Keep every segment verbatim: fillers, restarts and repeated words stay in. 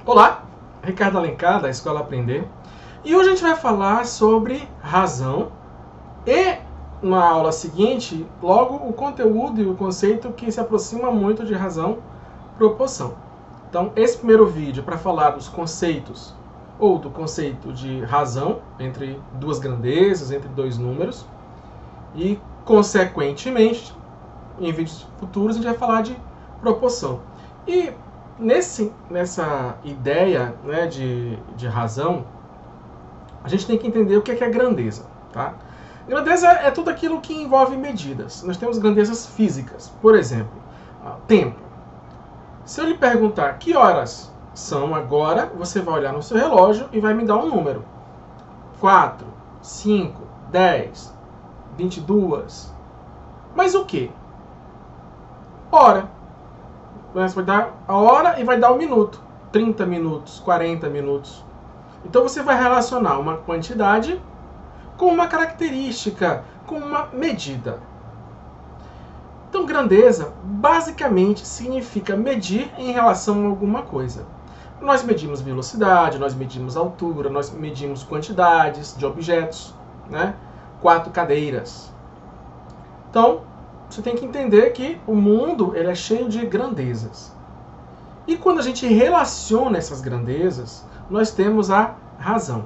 Olá, Ricardo Alencar, da Escola Aprender. E hoje a gente vai falar sobre razão e, na aula seguinte, logo o conteúdo e o conceito que se aproxima muito de razão, proporção. Então, esse primeiro vídeo é para falar dos conceitos, ou do conceito de razão, entre duas grandezas, entre dois números, e, consequentemente, em vídeos futuros, a gente vai falar de proporção. E nesse, nessa ideia, né, de, de razão, a gente tem que entender o que é, que é grandeza. Tá? Grandeza é tudo aquilo que envolve medidas. Nós temos grandezas físicas. Por exemplo, tempo. Se eu lhe perguntar que horas são agora, você vai olhar no seu relógio e vai me dar um número. quatro, cinco, dez, vinte e duas. Mas o que? Hora. Você vai dar a hora e vai dar o minuto. trinta minutos, quarenta minutos. Então você vai relacionar uma quantidade com uma característica, com uma medida. Então grandeza basicamente significa medir em relação a alguma coisa. Nós medimos velocidade, nós medimos altura, nós medimos quantidades de objetos, né? Quatro cadeiras. Então, você tem que entender que o mundo ele é cheio de grandezas. E quando a gente relaciona essas grandezas, nós temos a razão.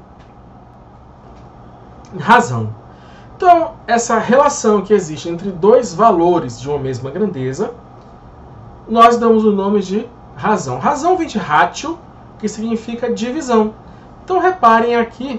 Razão. Então, essa relação que existe entre dois valores de uma mesma grandeza, nós damos o nome de razão. Razão vem de ratio, que significa divisão. Então, reparem aqui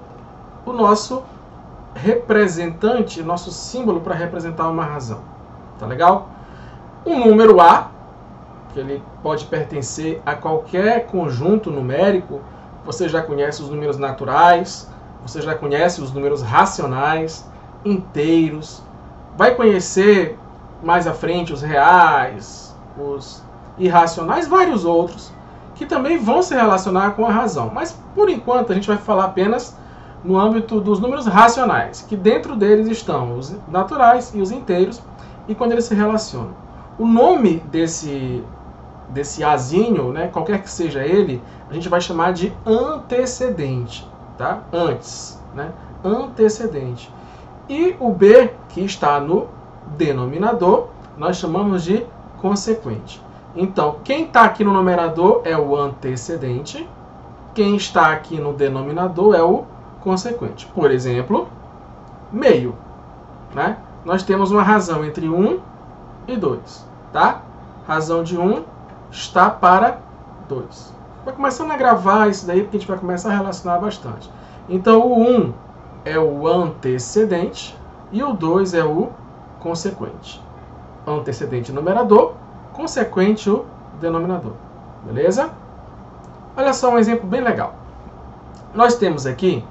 o nosso representante, nosso símbolo para representar uma razão. Tá legal? Um número A, que ele pode pertencer a qualquer conjunto numérico. Você já conhece os números naturais, você já conhece os números racionais, inteiros. Vai conhecer mais à frente os reais, os irracionais, vários outros, que também vão se relacionar com a razão. Mas, por enquanto, a gente vai falar apenas no âmbito dos números racionais, que dentro deles estão os naturais e os inteiros, e quando eles se relacionam. O nome desse, desse azinho, né, qualquer que seja ele, a gente vai chamar de antecedente. Tá? Antes. Né? Antecedente. E o B, que está no denominador, nós chamamos de consequente. Então, quem está aqui no numerador é o antecedente, quem está aqui no denominador é o consequente. Por exemplo, meio. Né? Nós temos uma razão entre um e dois. Tá? Razão de um está para dois. Vai começando a gravar isso daí, porque a gente vai começar a relacionar bastante. Então, o um é o antecedente e o dois é o consequente. Antecedente o numerador, consequente o denominador. Beleza? Olha só um exemplo bem legal. Nós temos aqui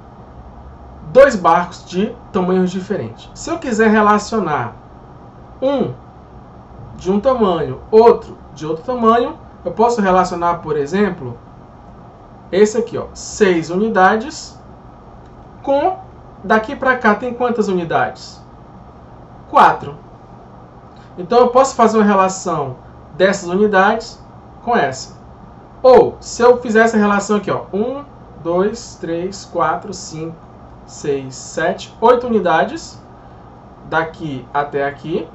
dois barcos de tamanhos diferentes. Se eu quiser relacionar um de um tamanho, outro de outro tamanho, eu posso relacionar, por exemplo, esse aqui, ó, seis unidades, com, daqui para cá tem quantas unidades? quatro. Então eu posso fazer uma relação dessas unidades com essa. Ou, se eu fizer essa relação aqui, ó, um, dois, três, quatro, cinco, seis, sete, oito unidades, daqui até aqui.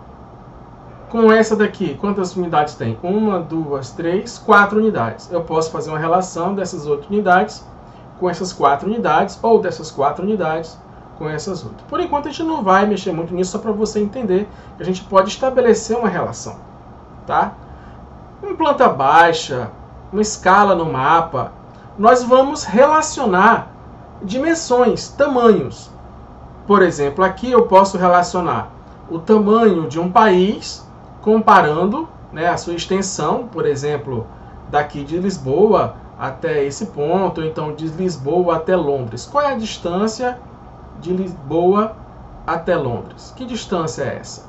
Com essa daqui, quantas unidades tem? Uma, duas, três, quatro unidades. Eu posso fazer uma relação dessas oito unidades com essas quatro unidades, ou dessas quatro unidades com essas oito. Por enquanto a gente não vai mexer muito nisso, só para você entender que a gente pode estabelecer uma relação. Tá? Em planta baixa, uma escala no mapa, nós vamos relacionar dimensões, tamanhos. Por exemplo, aqui eu posso relacionar o tamanho de um país comparando, né, a sua extensão, por exemplo, daqui de Lisboa até esse ponto, ou então de Lisboa até Londres. Qual é a distância de Lisboa até Londres? Que distância é essa?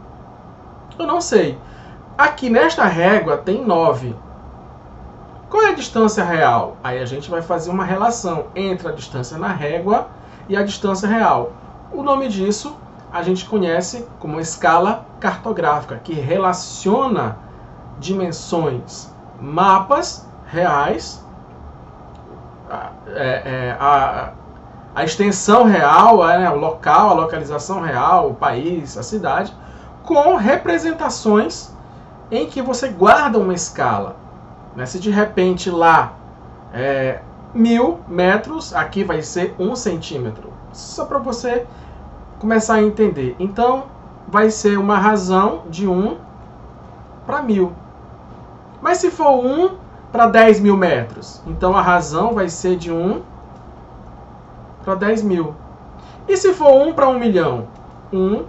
Eu não sei. Aqui nesta régua tem nove. Qual é a distância real? Aí a gente vai fazer uma relação entre a distância na régua e a distância real. O nome disso a gente conhece como escala cartográfica, que relaciona dimensões. Mapas reais, a, é, a, a extensão real, né, o local, a localização real, o país, a cidade, com representações em que você guarda uma escala. Né? Se de repente lá é mil metros, aqui vai ser um centímetro. Só para você começar a entender. Então, vai ser uma razão de um para mil. Mas se for um para dez mil metros, então a razão vai ser de um para dez mil. E se for um para um milhão? um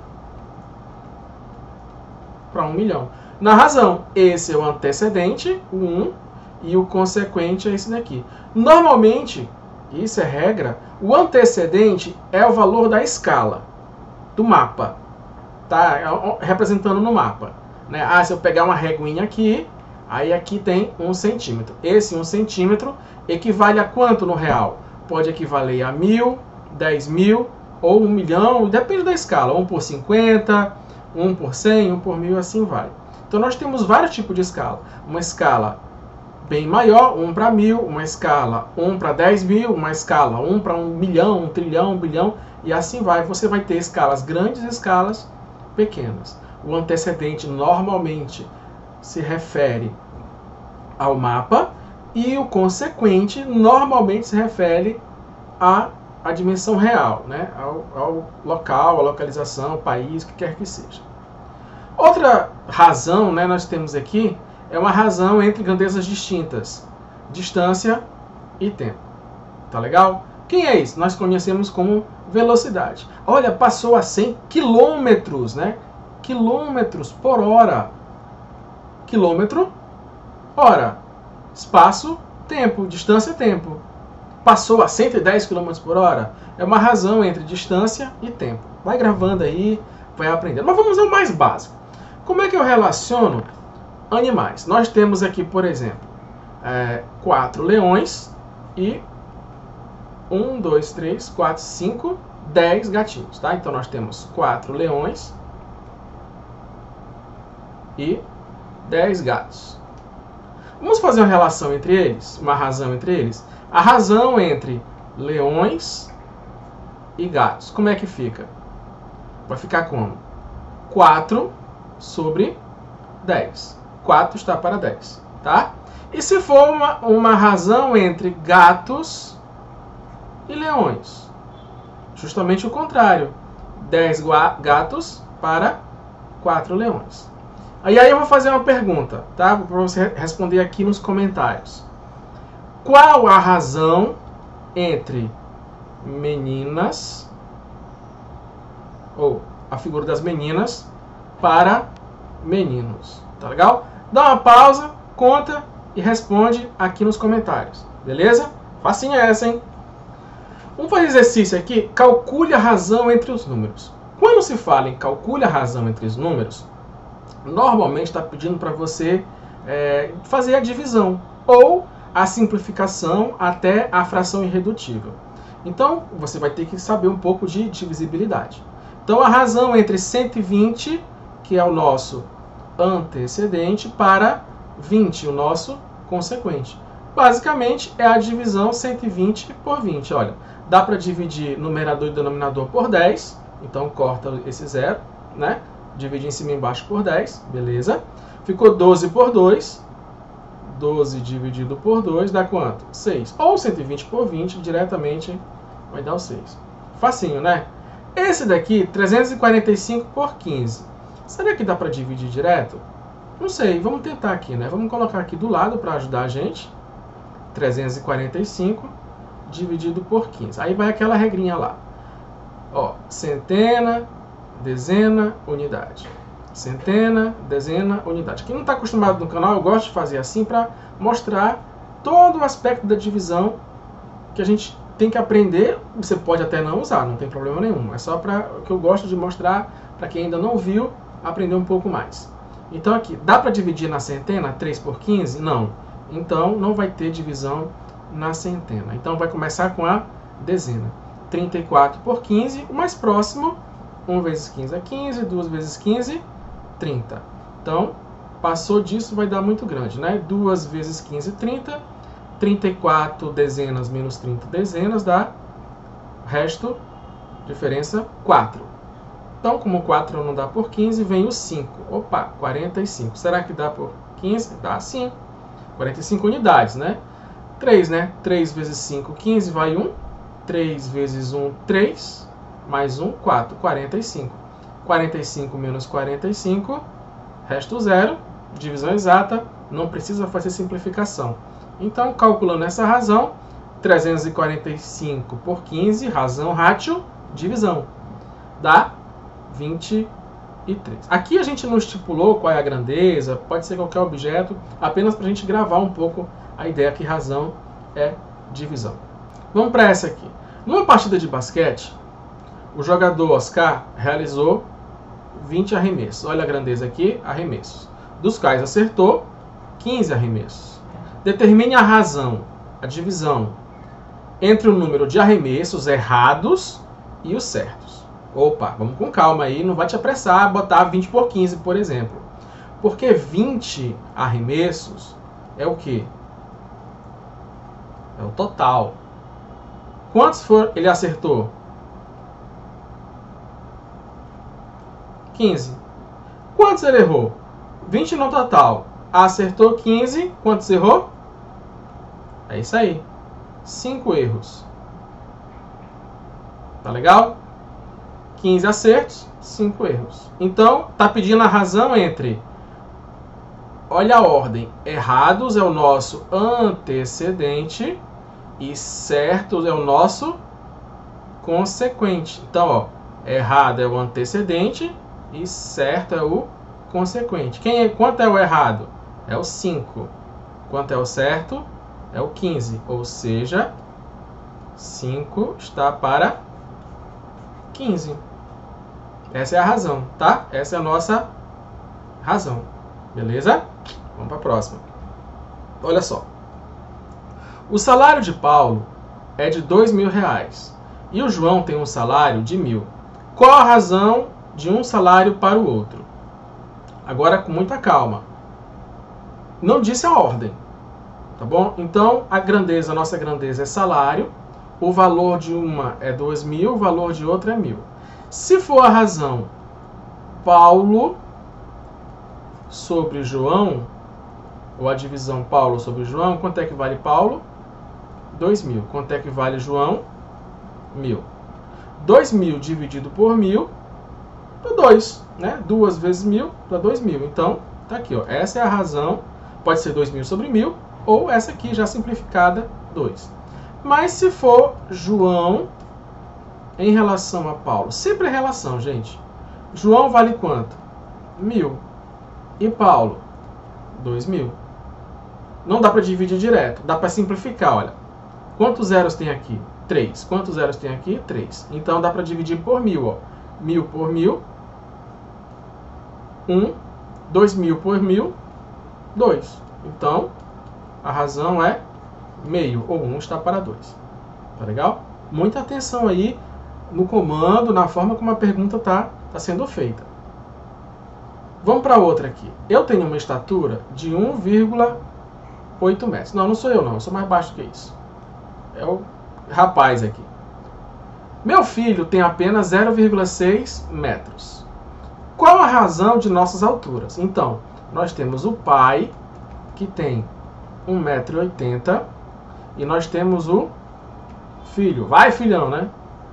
para um milhão. Na razão, esse é o antecedente, o um, e o consequente é esse daqui. Normalmente, isso é regra, o antecedente é o valor da escala, do mapa. Tá? Representando no mapa. Né? Ah, se eu pegar uma reguinha aqui, aí aqui tem um centímetro. Esse um centímetro equivale a quanto no real? Pode equivaler a mil, dez mil ou um milhão, depende da escala. um por cinquenta, um por cem, um por mil, assim vai. Então nós temos vários tipos de escala. Uma escala bem maior, um para mil, uma escala um para dez mil, uma escala um para um milhão, um trilhão, um bilhão, e assim vai. Você vai ter escalas grandes e escalas pequenas. O antecedente normalmente se refere ao mapa e o consequente normalmente se refere à, à dimensão real, né? ao, ao local, à localização, ao país, o que quer que seja. Outra razão, né, nós temos aqui, é uma razão entre grandezas distintas, distância e tempo. Tá legal? Quem é isso? Nós conhecemos como velocidade. Olha, passou a cem quilômetros, né? Quilômetros por hora. Quilômetro, hora. Espaço, tempo. Distância, tempo. Passou a cento e dez quilômetros por hora. É uma razão entre distância e tempo. Vai gravando aí, vai aprendendo. Mas vamos ao mais básico. Como é que eu relaciono animais? Nós temos aqui, por exemplo, é, quatro leões e um, dois, três, quatro, cinco, dez gatinhos. Tá? Então nós temos quatro leões e dez gatos. Vamos fazer uma relação entre eles, uma razão entre eles. A razão entre leões e gatos. Como é que fica? Vai ficar como? quatro sobre dez. quatro está para dez. Tá? E se for uma, uma razão entre gatos e leões? Justamente o contrário. dez gatos para quatro leões. Aí, aí eu vou fazer uma pergunta, tá? Para você responder aqui nos comentários. Qual a razão entre meninas, ou a figura das meninas, para meninos? Tá legal? Dá uma pausa, conta e responde aqui nos comentários. Beleza? Facinha essa, hein? Vamos fazer exercício aqui. Calcule a razão entre os números. Quando se fala em calcule a razão entre os números, normalmente está pedindo para você é, fazer a divisão ou a simplificação até a fração irredutível. Então, você vai ter que saber um pouco de divisibilidade. Então, a razão entre cento e vinte, que é o nosso antecedente, para vinte, o nosso consequente. Basicamente, é a divisão cento e vinte por vinte. Olha, dá para dividir numerador e denominador por dez. Então, corta esse zero, né? Dividir em cima e embaixo por dez, beleza? Ficou doze por dois. doze dividido por dois dá quanto? seis. Ou cento e vinte por vinte, diretamente vai dar o seis. Facinho, né? Esse daqui, trezentos e quarenta e cinco por quinze. Será que dá para dividir direto? Não sei, vamos tentar aqui, né? Vamos colocar aqui do lado para ajudar a gente. trezentos e quarenta e cinco dividido por quinze. Aí vai aquela regrinha lá. Ó, centena, dezena, unidade. Centena, dezena, unidade. Quem não está acostumado no canal, eu gosto de fazer assim para mostrar todo o aspecto da divisão que a gente tem que aprender. Você pode até não usar, não tem problema nenhum. É só para que eu gosto de mostrar para quem ainda não viu, aprender um pouco mais. Então aqui, dá para dividir na centena três por quinze? Não. Então não vai ter divisão na centena. Então vai começar com a dezena. trinta e quatro por quinze, o mais próximo, um vezes quinze é quinze, duas vezes quinze, trinta. Então, passou disso vai dar muito grande, né? duas vezes quinze, trinta, trinta e quatro dezenas menos trinta dezenas dá resto, diferença quatro. Então, como quatro não dá por quinze, vem o cinco. Opa, quarenta e cinco. Será que dá por quinze? Dá sim. quarenta e cinco unidades, né? três, né? três vezes cinco, quinze, vai um. três vezes um, três. Mais um, quatro. quarenta e cinco. quarenta e cinco menos quarenta e cinco, resto zero. Divisão exata, não precisa fazer simplificação. Então, calculando essa razão, trezentos e quarenta e cinco por quinze, razão rátio, divisão. Dá vinte e três. Aqui a gente não estipulou qual é a grandeza, pode ser qualquer objeto, apenas para a gente gravar um pouco a ideia que razão é divisão. Vamos para essa aqui. Numa partida de basquete, o jogador Oscar realizou vinte arremessos. Olha a grandeza aqui, arremessos. Dos quais acertou quinze arremessos. Determine a razão, a divisão, entre o número de arremessos errados e os certos. Opa, vamos com calma aí, não vai te apressar a botar vinte por quinze, por exemplo. Porque vinte arremessos é o quê? É o total. Quantos for ele acertou? quinze. Quantos ele errou? vinte no total. Acertou quinze. Quantos errou? É isso aí. cinco erros. Tá legal? quinze acertos, cinco erros. Então, tá pedindo a razão entre... Olha a ordem. Errados é o nosso antecedente e certos é o nosso consequente. Então, ó, errado é o antecedente e certo é o consequente. Quem é, quanto é o errado? É o cinco. Quanto é o certo? É o quinze. Ou seja, cinco está para quinze. Essa é a razão, tá? Essa é a nossa razão. Beleza? Vamos para a próxima. Olha só. O salário de Paulo é de dois mil reais. E o João tem um salário de mil. Qual a razão de um salário para o outro? Agora com muita calma. Não disse a ordem. Tá bom? Então, a grandeza, a nossa grandeza é salário. O valor de uma é dois mil, o valor de outra é mil. Se for a razão Paulo sobre João, ou a divisão Paulo sobre João, quanto é que vale Paulo? dois mil. Quanto é que vale João? mil. dois mil dividido por mil dá dois. Né? duas vezes mil dá dois mil. Então, tá aqui. Ó. Essa é a razão. Pode ser dois mil sobre mil, ou essa aqui já simplificada, dois. Mas se for João em relação a Paulo, sempre é relação, gente. João vale quanto? mil. E Paulo? dois mil. Não dá para dividir direto, dá para simplificar, olha. Quantos zeros tem aqui? três. Quantos zeros tem aqui? três. Então dá para dividir por mil, ó. mil por mil, um. dois mil por mil, dois. Então, a razão é meio, ou um está para dois. Tá legal? Muita atenção aí no comando, na forma como a pergunta está tá sendo feita. Vamos para outra aqui. Eu tenho uma estatura de um vírgula oito metros. Não, não sou eu não, eu sou mais baixo que isso. É o rapaz aqui. Meu filho tem apenas zero vírgula seis metros. Qual a razão de nossas alturas? Então, nós temos o pai, que tem um metro e oitenta, e nós temos o filho. Vai, filhão, né?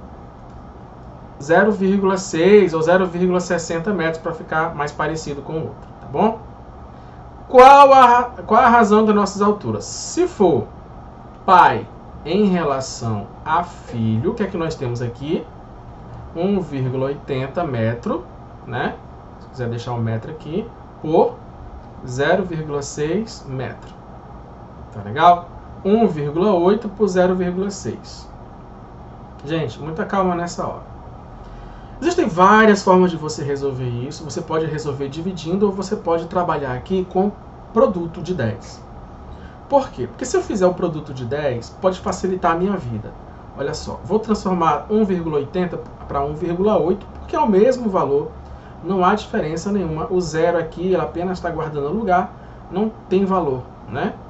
zero vírgula seis ou zero vírgula sessenta metros para ficar mais parecido com o outro, tá bom? Qual a, qual a razão das nossas alturas? Se for pai em relação a filho, o que é que nós temos aqui? um vírgula oitenta metro, né? Se quiser deixar um metro aqui, por zero vírgula seis metro. Tá legal? um vírgula oito por zero vírgula seis. Gente, muita calma nessa hora. Existem várias formas de você resolver isso. Você pode resolver dividindo ou você pode trabalhar aqui com produto de dez. Por quê? Porque se eu fizer o produto de dez, pode facilitar a minha vida. Olha só, vou transformar um vírgula oitenta para um vírgula oito, porque é o mesmo valor, não há diferença nenhuma. O zero aqui, ela apenas está guardando lugar, não tem valor, né?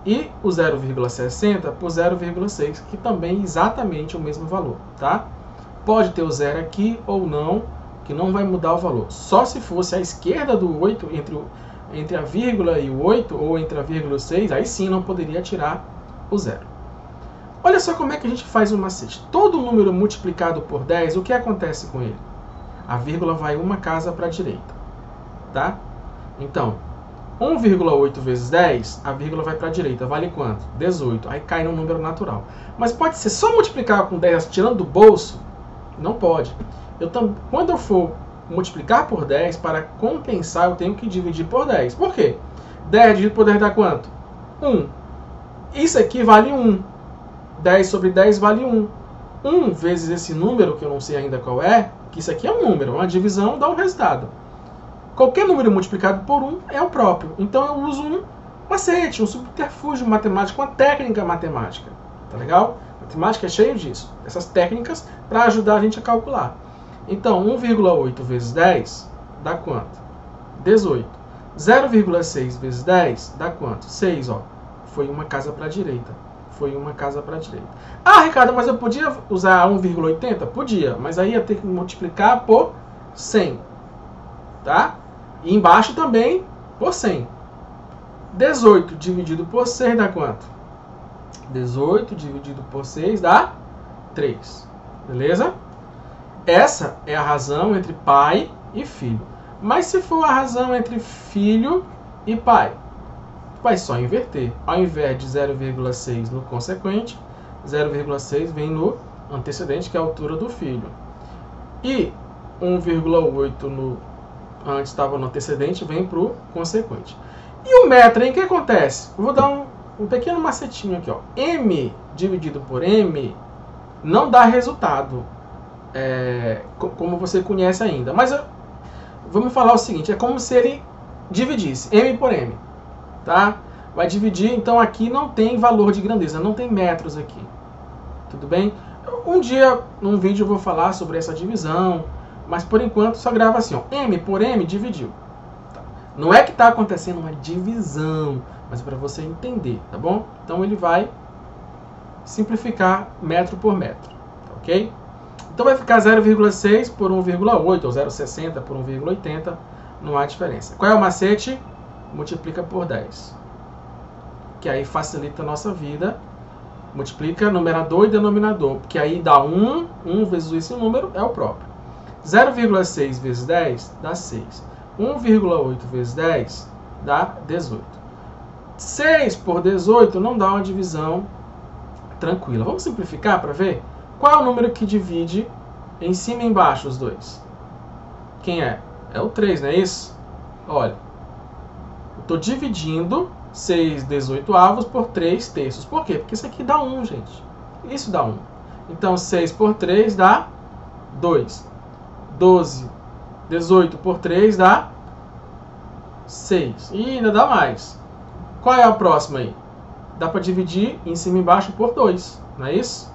E o zero vírgula sessenta por zero vírgula seis, que também é exatamente o mesmo valor, tá? Pode ter o zero aqui ou não, que não vai mudar o valor. Só se fosse à esquerda do oito, entre, o, entre a vírgula e o oito, ou entre a vírgula e o seis, aí sim não poderia tirar o zero. Olha só como é que a gente faz o macete. Todo número multiplicado por dez, o que acontece com ele? A vírgula vai uma casa para a direita, tá? Então, um vírgula oito vezes dez, a vírgula vai para a direita. Vale quanto? dezoito. Aí cai no número natural. Mas pode ser só multiplicar com dez tirando do bolso? Não pode. Eu tam... Quando eu for multiplicar por dez, para compensar, eu tenho que dividir por dez. Por quê? dez dividido por dez dá quanto? um. Isso aqui vale um. dez sobre dez vale um. um vezes esse número, que eu não sei ainda qual é, que isso aqui é um número, uma divisão dá um resultado. Qualquer número multiplicado por um é o próprio. Então eu uso um macete, um subterfúgio matemático, uma técnica matemática. Tá legal? A matemática é cheia disso. Essas técnicas para ajudar a gente a calcular. Então, um vírgula oito vezes dez dá quanto? dezoito. zero vírgula seis vezes dez dá quanto? seis, ó. Foi uma casa para a direita. Foi uma casa para a direita. Ah, Ricardo, mas eu podia usar um vírgula oitenta? Podia, mas aí ia ter que multiplicar por cem. Tá? E embaixo também por cem. dezoito dividido por seis dá quanto? dezoito dividido por seis dá três. Beleza? Essa é a razão entre pai e filho. Mas se for a razão entre filho e pai, vai só inverter. Ao invés de zero vírgula seis no consequente, zero vírgula seis vem no antecedente, que é a altura do filho. E um vírgula oito no antes estava no antecedente, vem para o consequente. E o metro, hein? O que acontece? Eu vou dar um, um pequeno macetinho aqui. Ó. M dividido por M não dá resultado, é, como você conhece ainda. Mas eu, vamos falar o seguinte, é como se ele dividisse M por M. Tá? Vai dividir, então aqui não tem valor de grandeza, não tem metros aqui. Tudo bem? Um dia, num vídeo, eu vou falar sobre essa divisão, mas por enquanto só grava assim, ó, M por M dividiu. Tá. Não é que está acontecendo uma divisão, mas é para você entender, tá bom? Então ele vai simplificar metro por metro, tá, ok? Então vai ficar zero vírgula seis por um vírgula oito, ou zero vírgula sessenta por um vírgula oitenta, não há diferença. Qual é o macete? Multiplica por dez. Que aí facilita a nossa vida. Multiplica numerador e denominador, porque aí dá um, um vezes esse número é o próprio. zero vírgula seis vezes dez dá seis. um vírgula oito vezes dez dá dezoito. seis por dezoito não dá uma divisão tranquila. Vamos simplificar para ver? Qual é o número que divide em cima e embaixo os dois? Quem é? É o três, não é isso? Olha, eu estou dividindo seis dezoitoavos por três terços. Por quê? Porque isso aqui dá um, gente. Isso dá um. Então, seis por três dá dois. doze. dezoito por três dá seis. E ainda dá mais. Qual é a próxima aí? Dá para dividir em cima e embaixo por dois. Não é isso?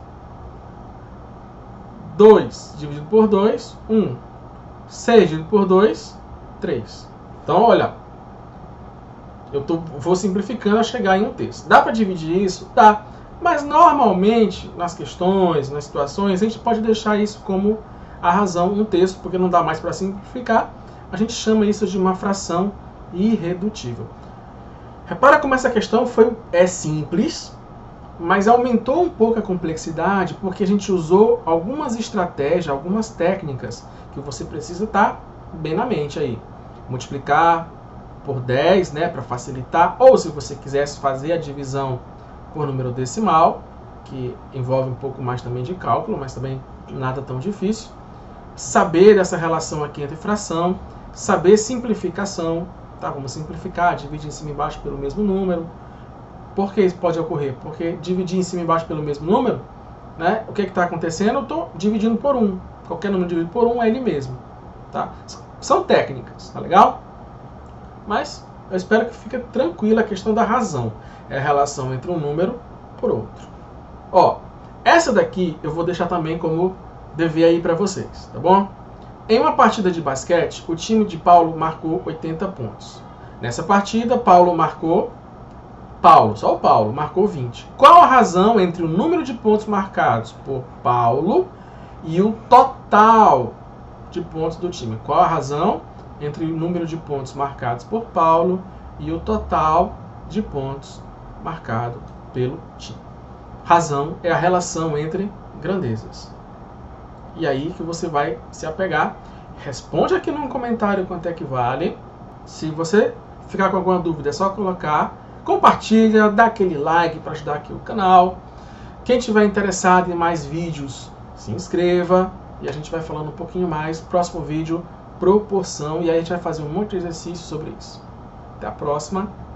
dois dividido por dois, um. seis dividido por dois, três. Então, olha. Eu tô, vou simplificando a chegar em um terço. Dá para dividir isso? Dá. Mas normalmente, nas questões, nas situações, a gente pode deixar isso como a razão um terço, porque não dá mais para simplificar. A gente chama isso de uma fração irredutível. Repara como essa questão foi, é simples, mas aumentou um pouco a complexidade, porque a gente usou algumas estratégias, algumas técnicas que você precisa estar bem na mente aí. Multiplicar por dez, né, para facilitar, ou se você quisesse fazer a divisão por número decimal, que envolve um pouco mais também de cálculo, mas também nada tão difícil. Saber dessa relação aqui entre fração, saber simplificação, tá? Vamos simplificar, dividir em cima e embaixo pelo mesmo número. Por que isso pode ocorrer? Porque dividir em cima e embaixo pelo mesmo número, né, o que está acontecendo? Eu estou dividindo por um. Qualquer número dividido por um é ele mesmo. Tá? São técnicas, tá legal? Mas eu espero que fique tranquila a questão da razão. É a relação entre um número por outro. Ó, essa daqui eu vou deixar também como dever aí para vocês, tá bom? Em uma partida de basquete, o time de Paulo marcou oitenta pontos. Nessa partida, Paulo marcou, Paulo, só o Paulo, marcou vinte. Qual a razão entre o número de pontos marcados por Paulo e o total de pontos do time? Qual a razão entre o número de pontos marcados por Paulo e o total de pontos marcado pelo time? Razão é a relação entre grandezas. E aí que você vai se apegar. Responde aqui no comentário quanto é que vale. Se você ficar com alguma dúvida, é só colocar. Compartilha, dá aquele like para ajudar aqui o canal. Quem tiver interessado em mais vídeos, se inscreva. E a gente vai falando um pouquinho mais. Próximo vídeo, proporção. E aí a gente vai fazer um monte de exercício sobre isso. Até a próxima.